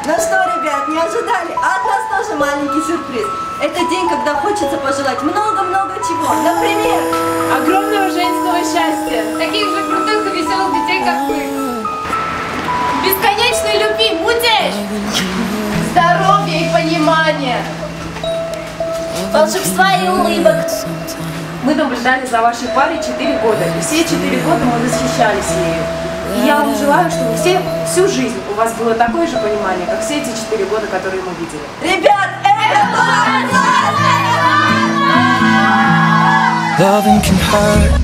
Ну что, ребят, не ожидали? А от нас тоже маленький сюрприз. Это день, когда хочется пожелать много-много чего. Например, огромного женского счастья, таких же крутых и веселых детей, как вы. Бесконечной любви, мудеж! Здоровья и понимания! Волшебства и улыбок. Мы наблюдали за вашей парой 4 года, и все 4 года мы восхищались ею. И я вам желаю, чтобы всю жизнь у вас было такое же понимание, как все эти 4 года, которые мы видели. Ребят, это было Loving can hurt.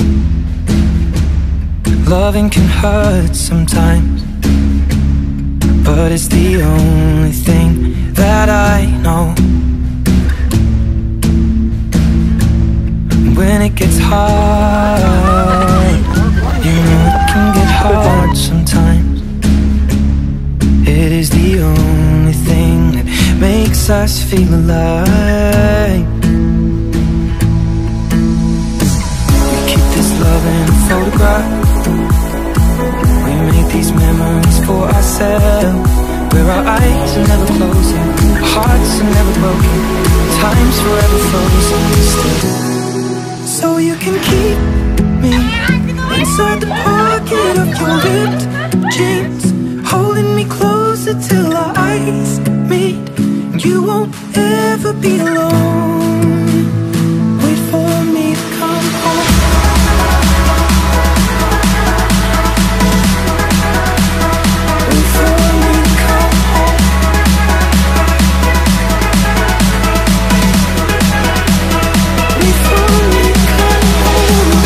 Loving can hurt sometimes, but it's the only thing that I know. When it gets hard, you know it can get hard sometimes. It is the only thing that makes us feel alive. We keep this love in a photograph. We make these memories for ourselves, where our eyes are never closing, our hearts are never broken, time's forever frozen still. So you can keep me inside the pocket of your ripped jeans, holding me closer till our eyes meet. You won't ever be alone. Wait for me to come home. Wait for me to come home. Wait for me to come home.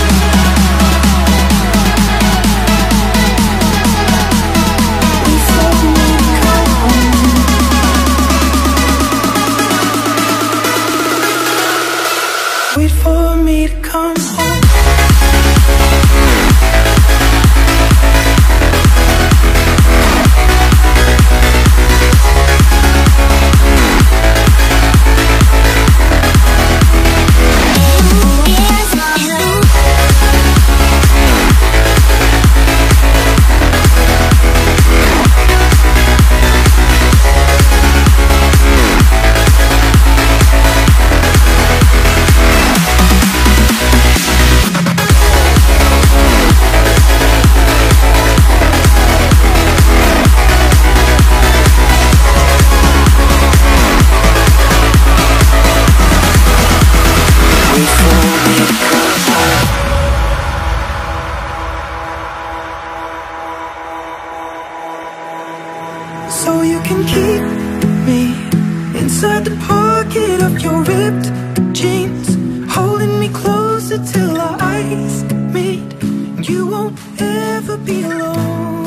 Wait for me to come home. Wait for me to come home. So you can keep me inside the pocket of your ripped jeans, holding me closer till our eyes meet. You won't ever be alone.